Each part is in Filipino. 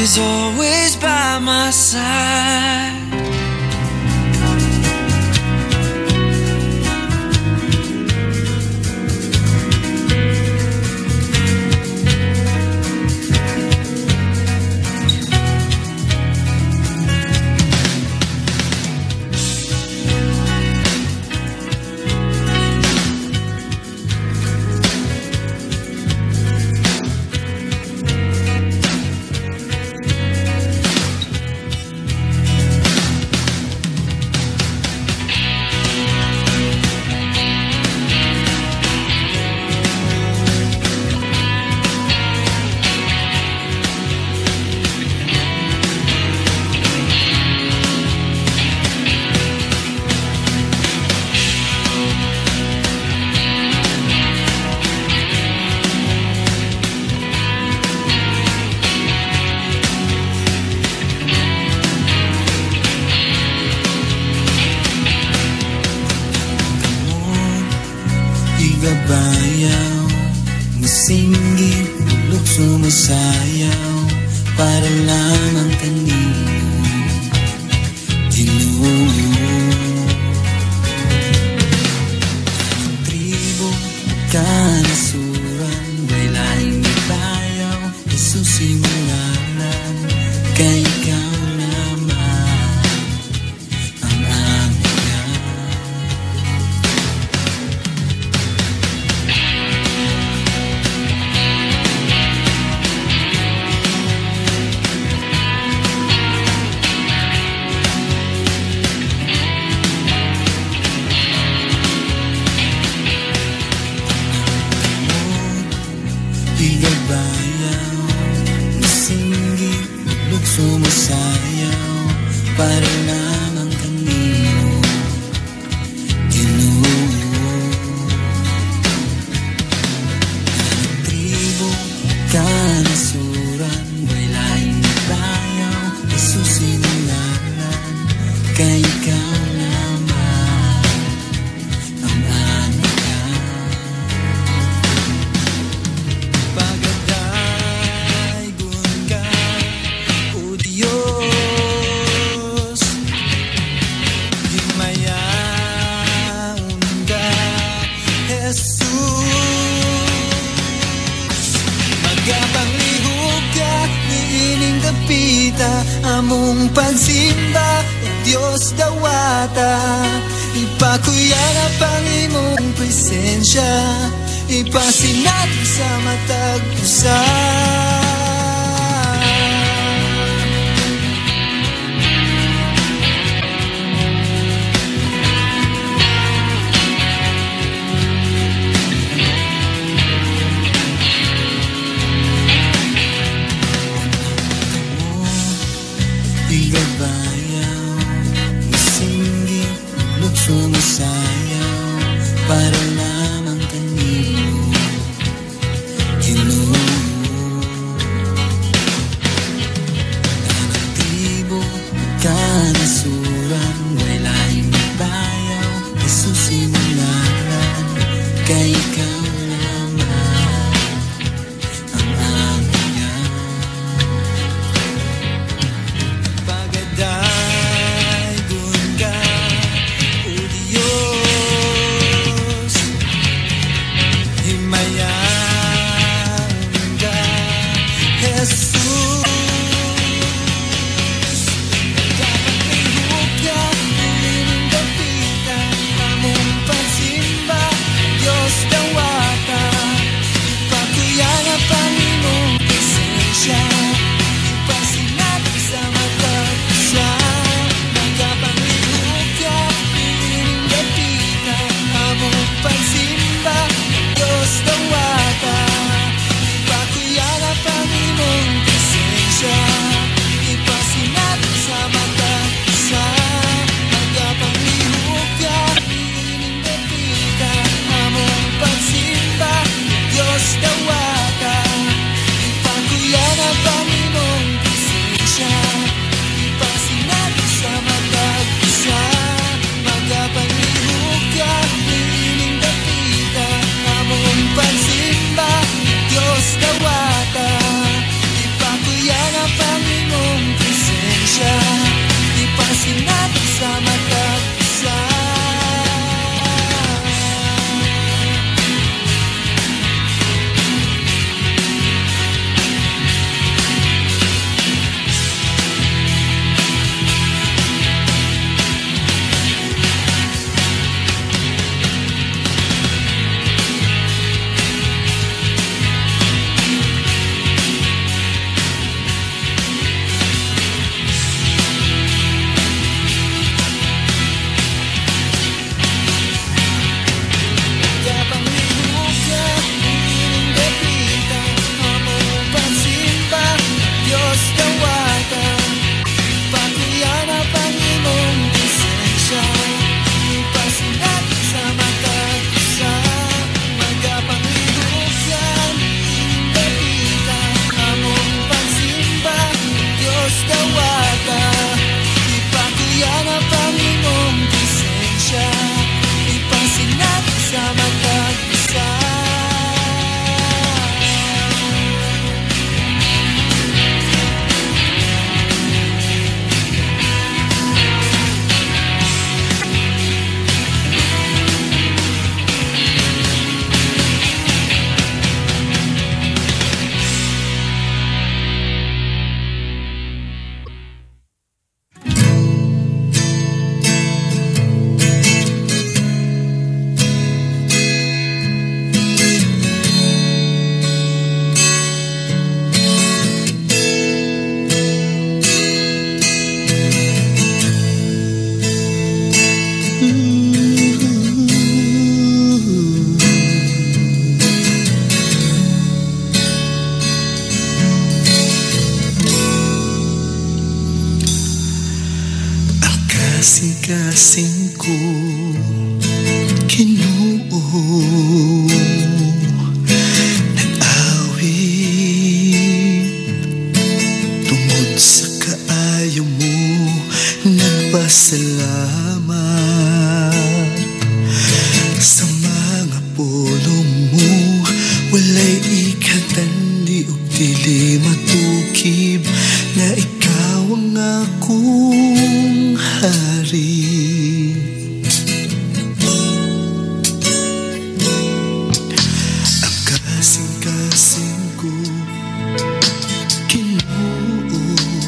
is always by my side. Igabayaw, masinggit, bulok sumasayaw, para lamang kanino, Ginoo. Ang tribo, kanasuran, walaing ibayaw, Jesus imularan, kay ikaw lamang ang aming Igabayaw, masinggit, bulok sumasayaw, para lamang kanino, Ginoo. Ang tribo, kanasuran, walaing ibayaw, Jesus imularan, kay ikaw lamang ang aming pagdaygon ka, O Diyos, himayaon ka, Jesus. Magapanglihog ka, niining kapita, among pagsimba, O Diyos dawata. Ipakuya na pang imong presensya, ipasinat sa matag usa. Igabayaw, masinggit, bulok sumasayaw, para lamang kanino, Ginoo. kasing-kasing ko Ginoo. Nag-awit tungod sa kaayo mo, nagpasalamat sa mga pulong mo. Walay ikatandi ug dili matukib na ikaw ang akong hari. Ang kasing-kasing ko Ginoo.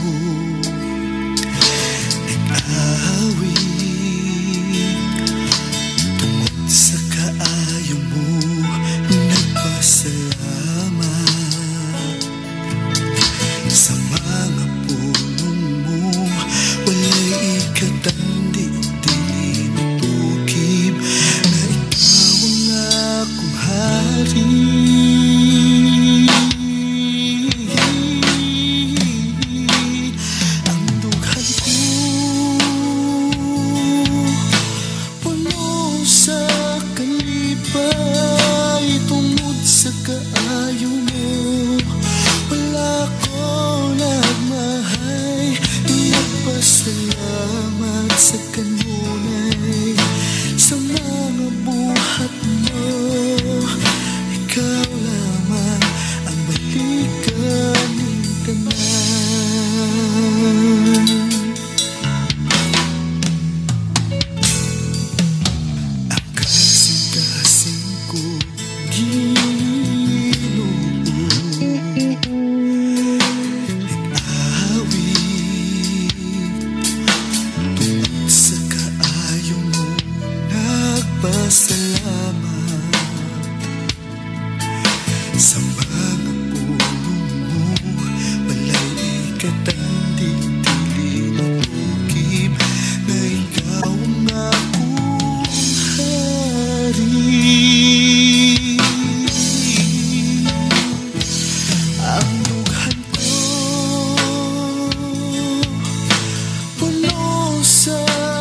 Nag-awit tungod sa kaayo mo, nagpasalamat sa mga pulong mo. Walay ikatandi o dili matukib na ikaw ang akong hari. Ang dughan ko puno sa kalipay tungod sa kaayo mo. Wala ko nagmahay, nagpasalamat sa kanunay sa mga buhat mo. Ikaw lamang ang balikan ng tanan. Ang kasing-kasing ko Ginoo. Tungod sa kaayo mo, nagpasalamat sa mga pulong mo. Walay ikatandi, dili matukib na ikaw ang akong hari. Ang dughan ko puno sa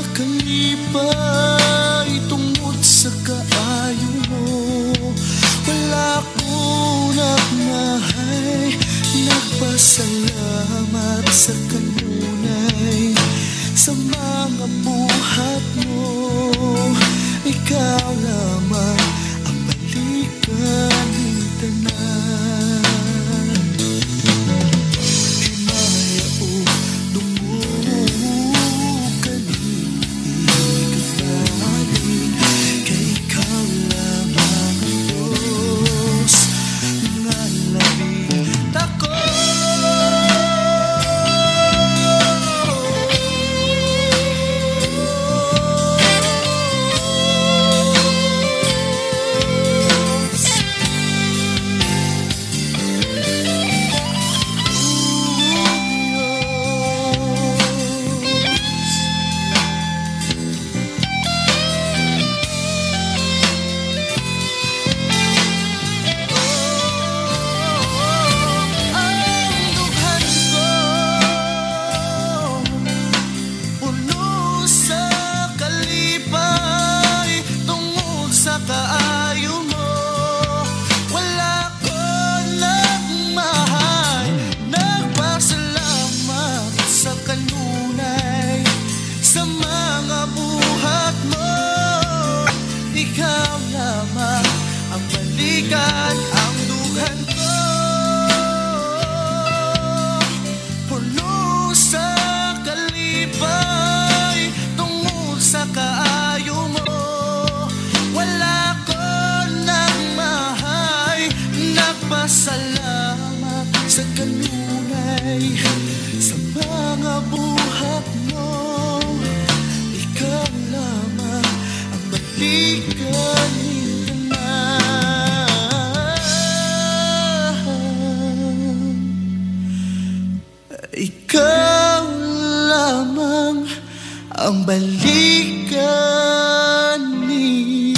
kalipay tungod sa kaayo mo. Wala ko nagmahay, nagpasalamat sa kanunay sa mga buhat mo. Ikaw lamang ang balikan ng tanan. Himaya o dumukanin, ikagaling kay ikaw lamang ang Diyos nga labing tako. Ang dughan ko puno sa kalipay tungod sa kaayo mo. Wala ko nagmahay, nagpasalamat sa kanunay sa mga buhat mo. Ikaw lamang ang balikan ng tanan. Ikaw lamang ang balikan ni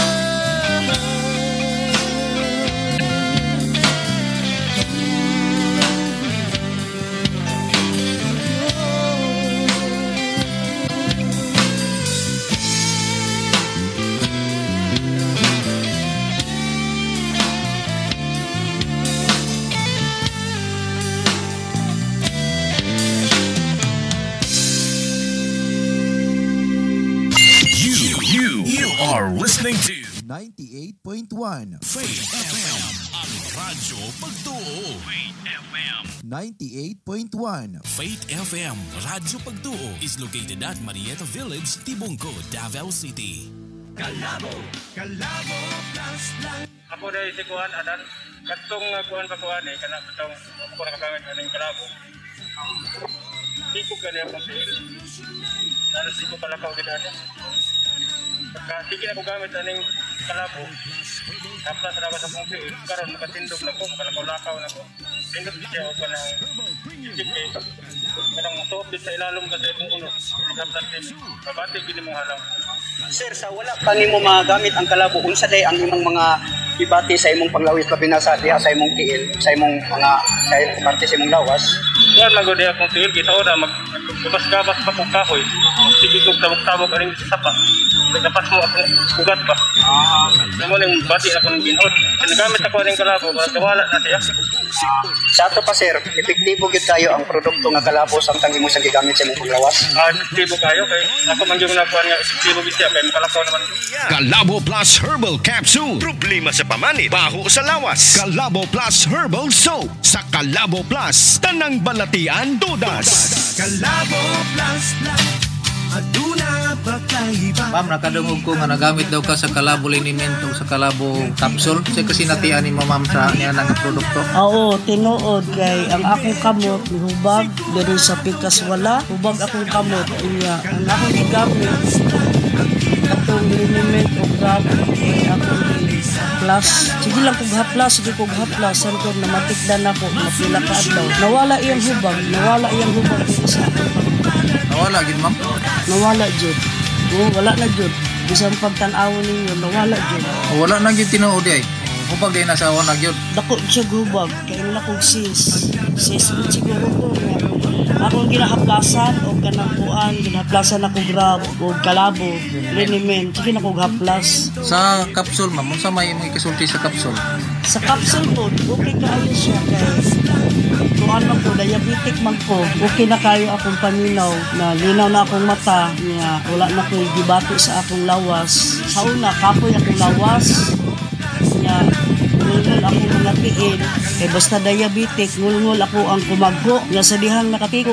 tanan. listening to 98.1 Faith FM, ang radyo pagtuo. Faith FM. 98.1 Faith FM, radyo pagtuo is located at Marietta Village, Tibungco, Davao City. Kalabo plus lang. Ako dahil si Kuan Adan, katong Kuan pa Kuan kana katong ako nakagamit aning kalabo. Siko kani ako sa il. Ano siko pala ka ugid ano. Pagka sige na ko gamit aning kalabo. Tapos ra sa mong il karon makatindog na ko, makalakaw na ko. Tindog siya og kanang sige. Kanang suot sa ilalom kasi kung uno. Tapos babati gid mo halang. Sir, sa wala pa nimo magamit ang kalabo, unsa day ang imong mga ibati sa imong panglawis labi na sa diha sa imong tiil, sa imong mga sa parte sa imong lawas? Yan lang gud akong tiil kita ora magbabas-gabas pa kung kahoy. Sige kog tabok-tabok aning sapa. Nagdapas mo ako ugat pa. Mo ning bati akong ginhod. Nagamit ako aning kalabo, wala na siya. Sa ato pa sir, epektibo gyud kayo ang produkto nga kalabo samtang imo sa gigamit sa imong panglawas. Epektibo kayo kay ako man gyud nakuan nga epektibo gyud siya kay makalakaw naman. Kalabo Plus Herbal Capsule. Problema sa pamanit, baho sa lawas. Kalabo Plus Herbal Soap. Sa Kalabo Plus, tanang balatian dudas. Kalabo plus lang. Aduna pa kaiba. Ma'am, nakadungog ko nga nagamit daw ka sa kalabo liniment o sa kalabo capsule. Kasi natian ni mo ma'am sa niya nga produkto. Oo, tinuod kay ang akong kamot hubag diri sa pikas wala. Hubag akong kamot iya. Ang akong gigamit atong liniment o gab kay akong plus. Sige lang kog haplas, sige kog haplas santo na matikdan ako mapila ka adlaw. Nawala iyang hubag diri sa akong Nawala gid ma'am. nawala jud. Oo, wala na jud. Bisan pagtan-awon ninyo, nawala jud. Wala na gid tinuod ay. Hubag ay nasa awan na gyud. Dako siya gubag, kaya na kong sis gud siguro ko nga. Akong ginahaplasan o kanang kuan, ginahaplasan ako grab o kalabo, liniment, sige na kong haplas. Sa capsule ma'am, unsa may imong ikasulti sa capsule? Sa capsule po, okay kaayo siya kay kung ano po, diabetic man po, okay na kayo akong paminaw na linaw na akong mata niya, wala na ko'y gibati sa akong lawas. Sa una, kapoy akong lawas niya, ngulngul ako mga tiil, kay basta diabetic, ngulngul ako ang kumagko, niya sa dihang nakatiko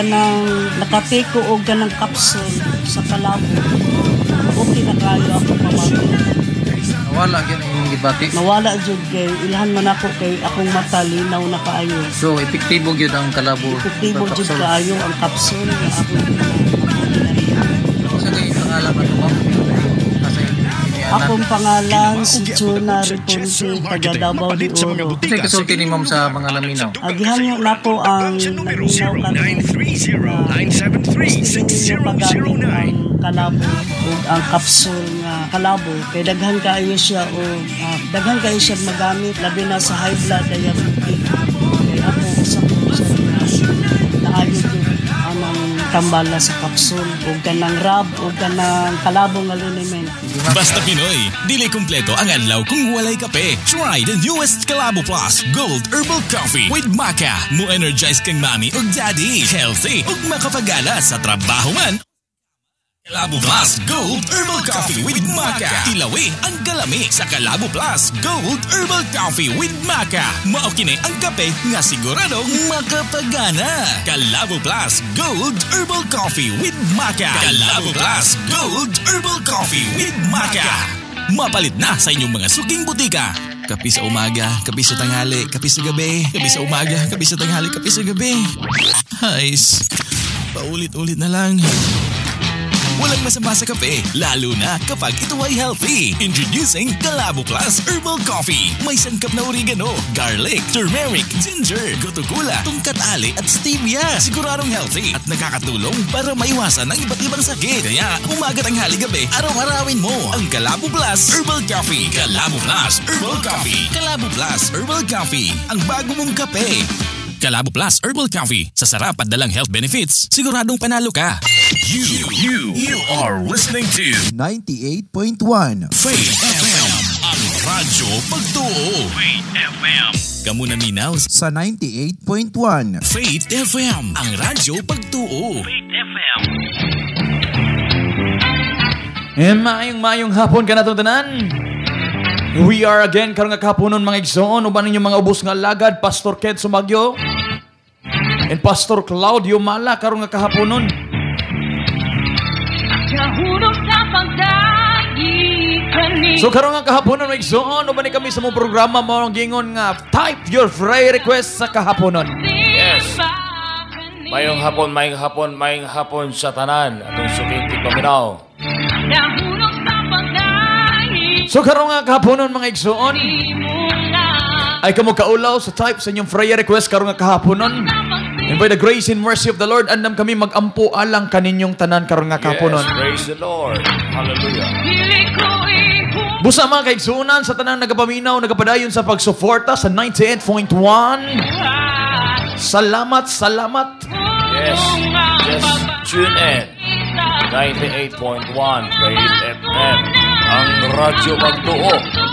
og kanang capsule sa kalabo. Okay na kayo akong pamagko. Nawala gyud ang imong gibati. Nawala jud kay ilhan man ako kay akong mata linaw na kaayo. So epektibo gyud ang kalabo. Epektibo jud kaayo ang capsule nga akong Sa kay pangalan mo ma'am? Nasa akong pangalan si Chuna Reponte, taga Davao de Oro. Kasi kasulti ni ma'am sa mga laminaw. Agihan na po ang naminaw kami. Ang kalabo o ang capsule nga kalabo kay daghan kayo siya o daghan kayo siya magamit labi na sa high blood diabetic. Kay ako usa ko siya naayo jud anang tambala sa capsule o kanang rab o kanang kalabo nga liniment. Basta Pinoy, dili kumpleto ang adlaw kung walay kape. Try the newest Kalabo Plus Gold Herbal Coffee with Maca. Mo-energize kang mami o daddy. Healthy ug makapagala sa trabaho man. Kalabo Plus Gold Herbal Coffee with Maca. Tilawi ang galami sa Kalabo Plus Gold Herbal Coffee with Maca. Mao kini ang kape nga siguradong makapagana. Kalabo Plus Gold Herbal Coffee with Maca. Kalabo Plus Gold Herbal Coffee with Maca. Mapalit na sa inyong mga suking butika. Kape sa umaga, kape sa tanghali, kape sa gabi. Kape sa umaga, kape sa tanghali, kape sa gabi. Hays, paulit-ulit na lang. Walang masama sa kape, lalo na kapag ito ay healthy. Introducing Kalabo Plus Herbal Coffee. May sangkap na oregano, garlic, turmeric, ginger, gotugula, tungkat ali at stevia. Siguradong healthy at nakakatulong para maiwasan ang iba't ibang sakit. Kaya umaga, tanghali, gabi, araw-arawin mo ang Kalabo Plus Herbal Coffee. Kalabo Plus Herbal Coffee. Kalabo Plus Herbal Coffee. Ang bago mong kape. Kalabo Plus Herbal Coffee. Sa sarap at dalang health benefits, siguradong panalo ka. You are listening to 98.1 Faith FM. Ang radyo pagtuo. Faith FM. Kamu naminaw sa 98.1 Faith FM. Ang radyo pagtuo. Faith FM. Maayong hapon ka na itong tanan. We are again karong nga kahaponon mga igsoon. Uban ninyo mga ubos nga lagad, Pastor Ked Sumagyo and Pastor Claudio Mala karong nga kahaponon. So karong nga kahaponon mga igsoon, uban ni kami sa mong programa mo ang gingon nga type your prayer request sa kahaponon. Yes. Mayong hapon sa tanan atong sukinti paminaw. So karong nga kahaponon mga igsoon, ay kamo kaulaw sa type sa inyong prayer request karong nga kahaponon. And by the grace and mercy of the Lord, andam kami magampo alang kaninyong tanan karong nga kahaponon. Yes, praise the Lord. Hallelujah. Busa mga kaigsunan sa tanan nagapaminaw, nagapadayon sa pagsuporta sa 98.1. Salamat. Yes, just tune in. 98.1 Praise FM. Ang radyo magtuo.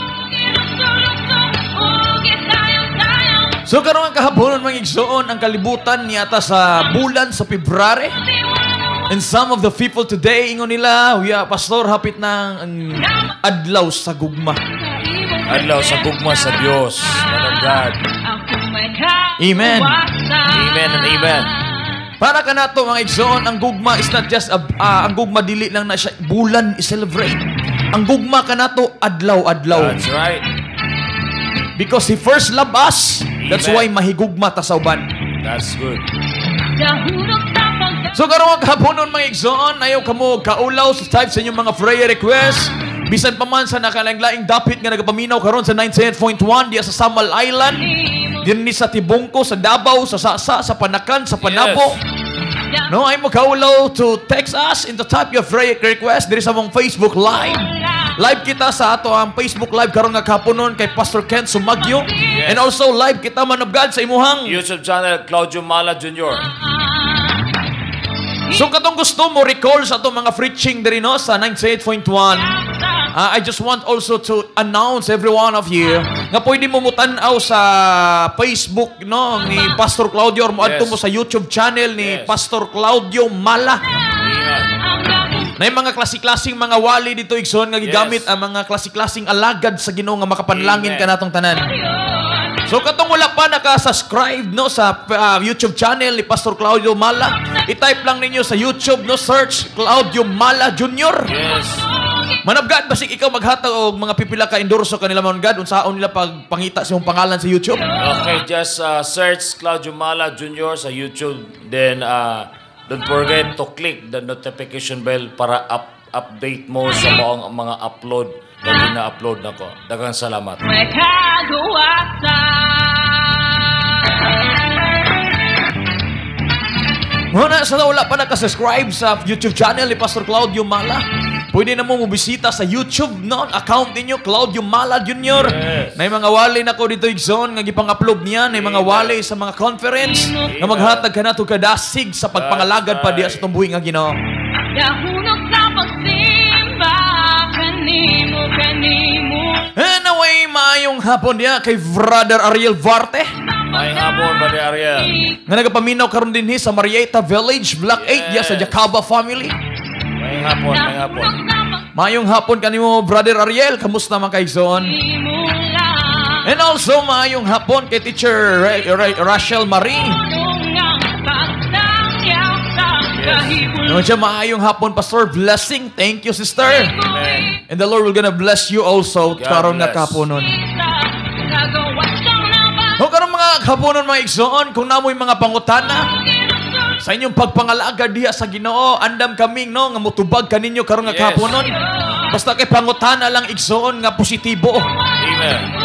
So karon nga kahaponon mga igsoon, ang kalibutan niyata sa bulan sa February. And some of the people today, ingon nila, Pastor, hapit na ang adlaw sa gugma. Adlaw sa gugma sa Diyos. Man of God. Amen. Amen and amen. Para ka na to mga igsoon, ang gugma is not just ang gugma dili lang na siya bulan i-celebrate. Ang gugma ka na to adlaw-adlaw. That's right. Because He first loved us. That's why mahigugma ta sa uban. That's good. So karong kahaponon mga igsoon, ayaw kamo kaulaw sa type sa inyong mga prayer request. Bisan pa man sa nakalaing-laing dapit nga nagapaminaw karon sa 98.1 diya sa Samal Island. Dinhi sa Tibungko, sa Davao, sa Sasa, sa Panakan, sa Panabo. Yes. No, ay mo kaulaw to text us in the type your prayer request diri sa mong Facebook Live. Live kita sa ato ang Facebook Live karon nga kahaponon kay Pastor Ken Sumagyo. Yes. And also live kita man of God sa imuhang YouTube channel Claudio Mala Jr. So katong gusto mo recall sa atong mga preaching diri no sa 98.1. I just want also to announce every one of you nga pwede mo mutanaw sa Facebook no ni Pastor Claudio or moadto mo sa YouTube channel ni Pastor Claudio Mala. Na mga klase-klaseng mga wali dito igsoon nga gigamit ang mga klase-klaseng alagad sa Ginoo nga makapanlangin ka natong tanan. So katong wala pa naka-subscribe no sa YouTube channel ni Pastor Claudio Mala, i-type lang ninyo sa YouTube no, search Claudio Mala Jr. Yes. Man of God, basig ikaw maghatag og mga pipila ka endorso kanila man God unsaon nila pagpangita sa imong pangalan sa YouTube? Okay, just search Claudio Mala Jr. sa YouTube, then don't forget to click the notification bell para update mo sa mga upload na na-upload na ko. Daghang salamat. Muna sa wala pa nakasubscribe sa YouTube channel ni Pastor Claudio Mala, pwede na mo mubisita sa YouTube no account ninyo, Claudio Mala Jr. Yes. May mga wali na ko dito igsoon nga gipang-upload niya, may mga wali sa mga conference nga maghatag ka na to kadasig sa pagpangalagad pa diya sa tumbuhi nga Ginoo. And away maayong hapon diya kay Brother Ariel Varte. Maayong hapon, Brother Ariel. Nga nagapaminaw karon dinhi sa Marieta Village, Block 8 diya sa Jacaba family. Maayong hapon, maayong hapon. Maayong hapon kanimo Brother Ariel, kamusta man kay Zon? And also maayong hapon kay Teacher Rachel Marie. Naman siya maayong hapon, Pastor Blessing. Thank you, sister. Amen. And the Lord will gonna bless you also karon nga kahaponon. O karon mga kahaponon mga igsoon, kung namoy mga pangutana sa inyong pagpangalaga diha sa Ginoo, andam kaming no nga motubag kaninyo karon nga kahaponon. Basta kay pangutana lang igsoon nga positibo. Amen.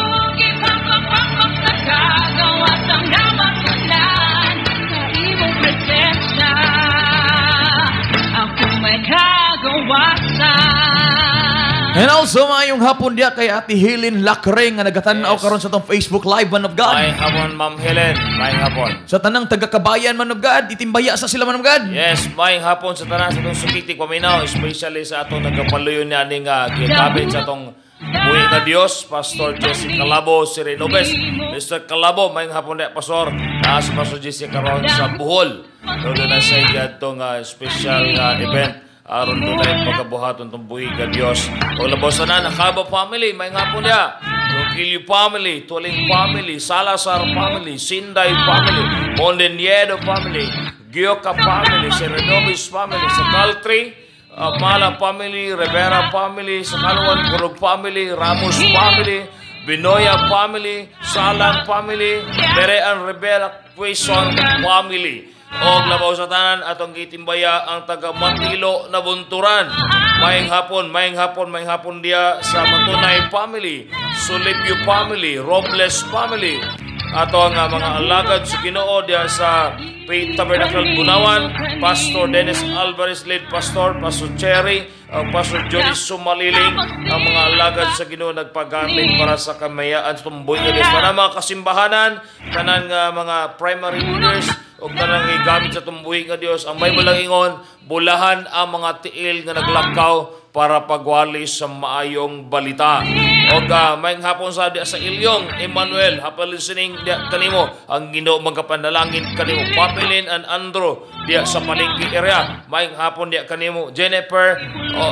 And also, maayong hapon diya kay Ate Helen Lacre nga nagatanaw karon sa tong Facebook Live, Man of God. Maayong hapon, Ma'am Helen. Maayong hapon. Sa tanang taga-kabayan, Man of God, itimbaya sa sila, Man of God. Yes, maayong hapon sa tanan sa itong sukitik paminaw, especially sa atong nagapaluyon ni aning gikabit sa atong buhay na Diyos, Pastor Jesse Calabo, si Renobes. Mr. Calabo, maayong hapon diya, Pastor. Si Pastor Jesse karon sa Bohol. Doon na sa itong special event aron dunay pagabuhaton tong buhi ka Dios. O labos na Nakaba family, may nga po niya. Roquillo family, Tuling family, Salazar family, Sinday family, Mondeniedo family, Gioca family, Serenobis family, Sakaltri, Mala family, Rivera family, Sakalwan Kurog family, Ramos family, Binoya family, Salang family, Berean Rebela Quezon family. O labaw sa tanan atong gitimbaya ang taga Mantilo na bunturan. Maayong hapon dia sa Matunay family, Sulibyo family, Robles family. Ato ang mga alagad sa Ginoo dia sa Faith Tabernacle Bunawan, Pastor Dennis Alvarez lead pastor, Pastor Cherry, Pastor Johnny Sumaliling, ang mga alagad sa Ginoo nagpagamit para sa kamayaan sa tumboy nga Dios. Para mga kasimbahanan, kanan nga mga primary leaders o kanang igamit sa tumbuhi nga Dios, ang may mulang ingon, bulahan ang mga tiil nga naglakaw para pagwali sa maayong balita. O mayang hapon sa Ilyong, Emmanuel, hapon listening dia kanimo, ang Ginoo magkapanalangin kanimo, Papelin and Andrew dia sa Palengke area. Mayang hapon dia kanimo, Jennifer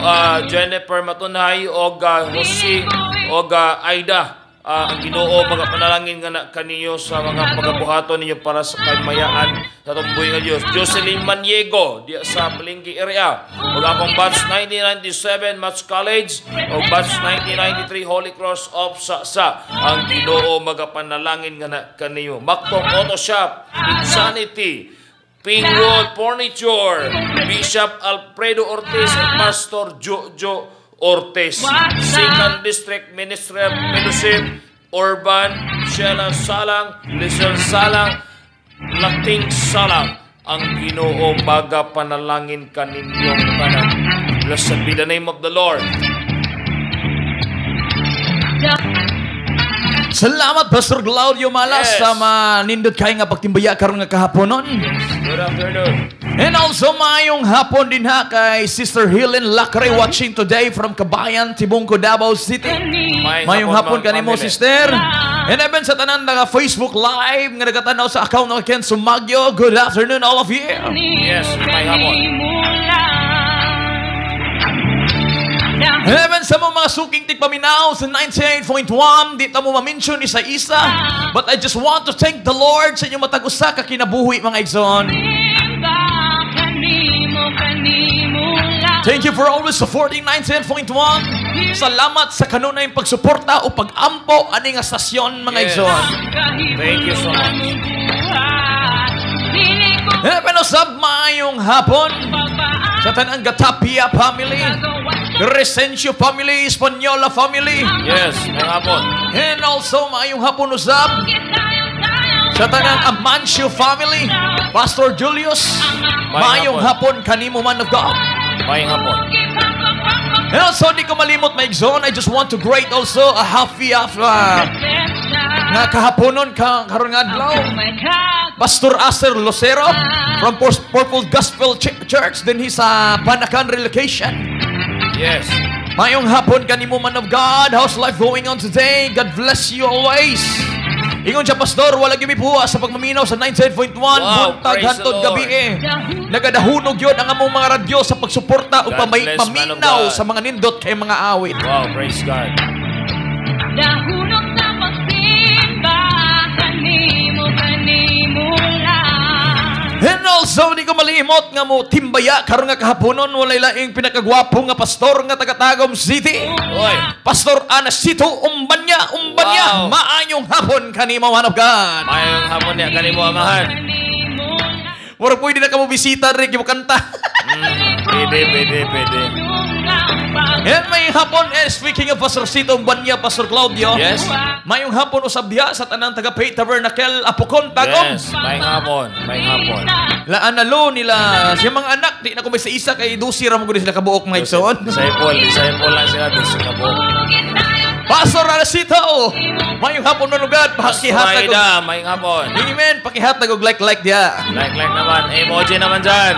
Matunay o Jose o Aida. Ang Ginoo magapanalangin nga kaniyo sa mga pagabuhaton ninyo para sa kamayaan sa tumboy nga Dios. Jocelyn Maniego diya sa Palengke area. Ug akong batch 1997 Match College o batch 1993 Holy Cross of Sa. Ang Ginoo magapanalangin nga kaniyo. Mactong Auto Shop, Insanity, Pink Road Furniture, Bishop Alfredo Ortiz at Pastor Jojo Ortiz, 2nd District Ministry of Fellowship, Urban, Sheila Salang, Lizelle Salang, Lating Salang. Ang Ginoo magapanalangin kaninyong tanan. Blessed be the name of the Lord. Salamat Pastor Claudio Malas sa manindot kay nga pagtimbaya karon nga kahaponon. Good afternoon. And also mayong hapon din ha kay Sister Helen Lacre watching today from Kabayan, Tibungco, Davao City. Mayong hapon kanimo sister. And even sa tanan nga Facebook Live nga nagatanaw sa account ng Ken Sumagyo. Good afternoon all of you. Yes, may hapon. Heaven sa mga suking tigpaminaw sa 98.1, di ta mo ma-mention isa-isa. But I just want to thank the Lord sa inyong matag-usa ka kinabuhi mga igsoon. Thank you for always supporting 98.1. Salamat sa kanunay pagsuporta o pag-ampo aning nga stasyon mga igsoon. Thank you so much. Heaven usab mayong hapon sa tanang Gatapia family, Crescencio family, Espanyola family. Yes, may hapon. And also mayong hapon usab sa tanang Amancio family, Pastor Julius. Mayong hapon kanimo man of God. Mayong hapon. And also di ko malimot maigsoon, I just want to greet also a happy nga kahaponon karon nga adlaw. Pastor Acer Lucero from Purple Gospel Church din sa Panakan relocation. Yes. Mayong hapon kanimo man of God. How's life going on today? God bless you always. Ingon siya Pastor, wala gyud mipuha sa pagmaminaw sa 97.1 buntag hantod gabi Nagadahunog yun ang among mga radyo sa pagsuporta o paminaw sa mga nindot kay mga awit. Wow, praise God. Dahunog sa pagsimba kanimo lang. And also, di ko malimot nga mo timbaya karon nga kahaponon walay laing pinakagwapo nga pastor nga taga-Tagum City. Oy. Pastor Anasito Umbanya. Wow. Maayong hapon kanimo man of God. Maayong hapon niya kanimo amahan. Mura pwede na ka mo bisita rin yung kanta. Pwede. And may hapon, speaking of Pastor Sito Umbanya, Pastor Claudio. Yes. Mayong hapon usab diha sa tanang taga Faith Tabernacle Apocon Tagum. Yes, may hapon. Laan nalo nila siya mga anak di na ko may sa isa kay dusi ra mo gud sila kabuok mga igsoon. Disciple lang sila doon sa kabuok. Pastor Aracito, mayong hapon manugad, pakihatag og mayong hapon. Amen, pakihatag og like dia. Like naman, emoji naman dyan.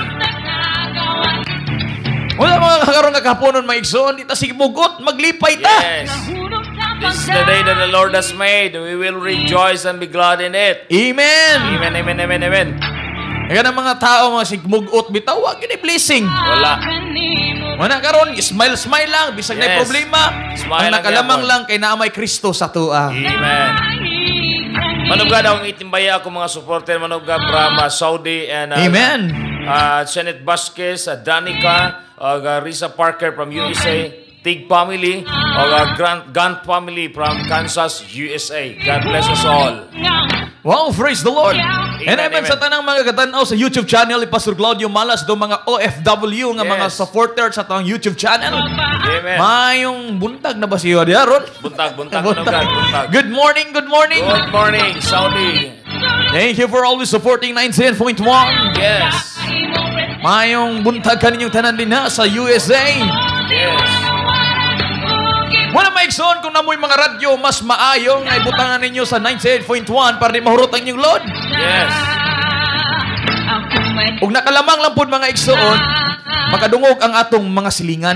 Wala mga karon nga kahaponon maigsoon, di ta sige bugot, maglipay ta. Yes. This is the day that the Lord has made. We will rejoice and be glad in it. Amen. Amen. Kaya ng mga tao, mga sigmugot, bitaw, wag yun blessing. Wala. Wala karon, smile lang, bisag na problema. Smile ang nakalamang lang kay naamay Kristo sa tua. Amen. Manugad akong itimbaya ako mga supporter, manugad from Saudi and Amen. Janet Vasquez, Danica, Risa Parker from USA, Tig family, Gant family from Kansas, USA. God bless us all. Wow, praise the Lord. And amen sa amen. tanang mga katanaw sa YouTube channel ni Pastor Claudio Malas do mga OFW nga mga supporters sa tang YouTube channel. Amen. Mayong buntag na ba siyo diaron? Buntag, manugad, buntag. Good morning, good morning. Good morning, Saudi. Thank you for always supporting 97.1. Yes. Mayong buntag kaninyong tanan din ha sa USA. Yes. Wala maigsoon kung namoy mga radyo, mas maayong ay butangan ninyo sa 98.1 para di mahurot ang inyong load. Yes. Ug nakalamang lang po mga igsoon, makadungog ang atong mga silingan.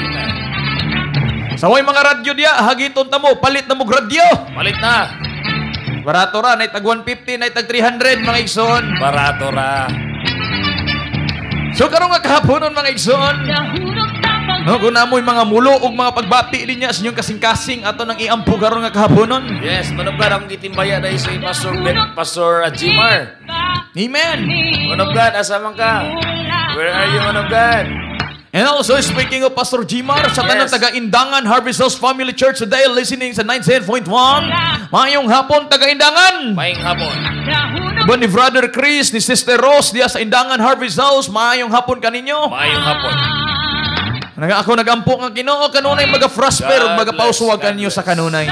Sa way mga radyo diya, hagiton ta mo, palit na mo radyo. Palit na. Barato ra, nay tag 150, nay tag 300 mga igsoon. Barato ra. So karon nga kahaponon mga igsoon. No, kung namoy mga mulo ug mga pagbati din niya sa inyong kasing-kasing ato nang iampo karon nga kahaponon. Yes, manugad akong gitimbaya dahil sa Pastor Jimar. Amen. Manugad, asa man ka? Where are you, manugad? And also, speaking of Pastor Jimar, sa tanang taga-Indangan Harvest House Family Church today, listening sa 97.1, mayong hapon taga-Indangan. Mayong hapon. Ba ni Brother Chris, ni Sister Rose, diya sa Indangan Harvest House, mayong hapon kaninyo. Mayong hapon. Ako nagampo nga Ginoo kanunay maga-prosper ug maga-pausuwag kanyo sa kanunay.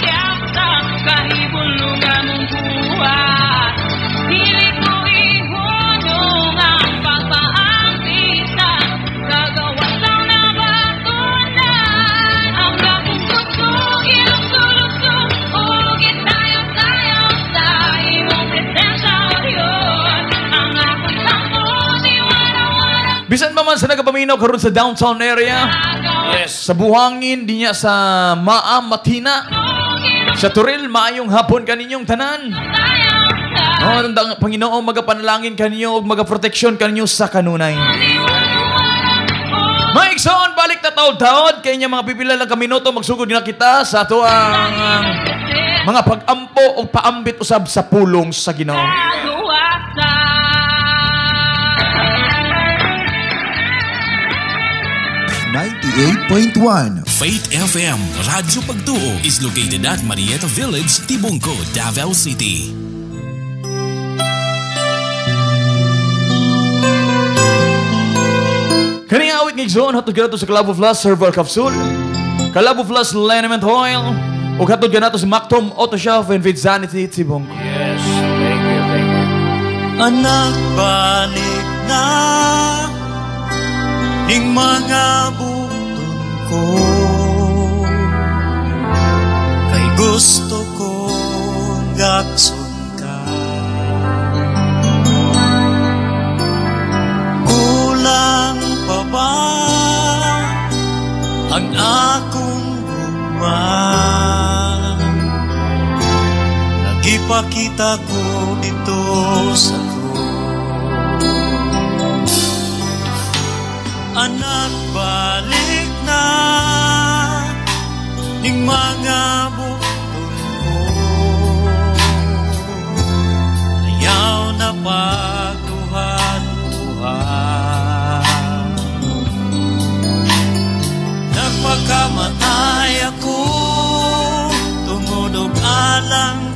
Bisan pa man sa nagapaminaw karon sa downtown area. Yes. Sa buhangin dinya sa Maam Matina. Sa Turil maayong hapon kaninyong tanan. Oh, tandang Panginoon magapanalangin kanyo ug magaproteksyon kanyo sa kanunay. Maigsoon balik ta taod-taod kay nya mga pipila lang ka minuto magsugod na kita sa ato ang mga pag-ampo ug paambit usab sa pulong sa Ginoo. Faith FM, Radyo Pagtuo is located at Marietta Village, Tibungco, Davao City. Kaning awit ng igsoon hatod ganato sa Calabo Plus Herbal Capsule, Calabo Plus Liniment Oil, ug hatod ganato sa Mactom Auto Shop and Vidzanity Tibungco. Yes, thank you, thank you. Anak, balik na ning mga button ko, kay gusto ko gakson ka. Kulang pa ba ang akong gugma? Nagipakita ko dito sa anak, balik na ning mga bukton ko, ayaw na pagduhan-duhan. Nagpakamatay ako tungod og alang